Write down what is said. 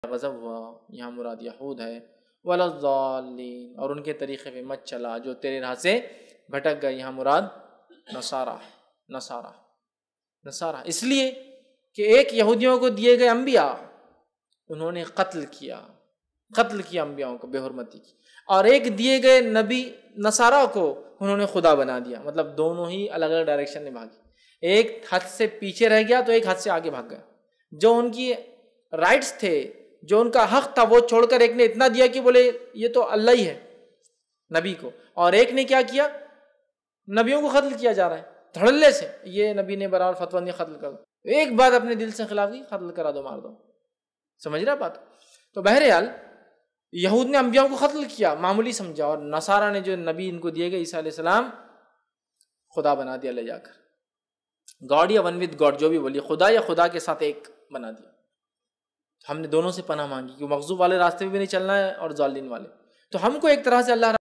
غضب ہوا، یہاں مراد یہود ہے، وَلَا-الضَّالِّينَ، اور ان کے طریقے پہ مت چلا جو تیرے راہ سے بھٹک گئے، یہاں مراد نصارہ نصارہ، اس لیے کہ ایک یہودیوں کو دیے گئے انبیاء انہوں نے قتل کیا انبیاءوں کو، بے حرمتی کی، اور ایک دیے گئے نبی نصارہ کو انہوں نے خدا بنا دیا، مطلب دونوں ہی الگ الگ ڈائریکشن میں بھاگی، ایک حد سے پیچھے رہ گیا تو ایک حد سے آگے بھاگ گیا، جو ان کی رائٹس تھے، جو ان کا حق تھا، وہ چھوڑ کر ایک نے اتنا دیا کہ بولے یہ تو اللہ ہی ہے نبی کو، اور ایک نے کیا کیا، نبیوں کو قتل کیا جا رہا ہے دھڑلے سے، یہ نبی نے برابر فتویٰ نہیں قتل کر دو، ایک بات اپنے دل سے خلاف کی، قتل کرا دو، مار دو، سمجھ رہا بات؟ تو بہرحال یہود نے انبیاء کو قتل کیا، معمولی سمجھا، اور نصارہ نے جو نبی ان کو دیے گئے عیسیٰ علیہ السلام خدا بنا دیا لے جا کر، گاڈ یا ون ود گاڈ جو بھی بولی، خدا یا خدا کے ساتھ ایک بنا دیا۔ ہم نے دونوں سے پناہ مانگی کہ مغضوب والے راستے پہ بھی نہیں چلنا ہے اور ضالین والے، تو ہم کو ایک طرح سے اللہ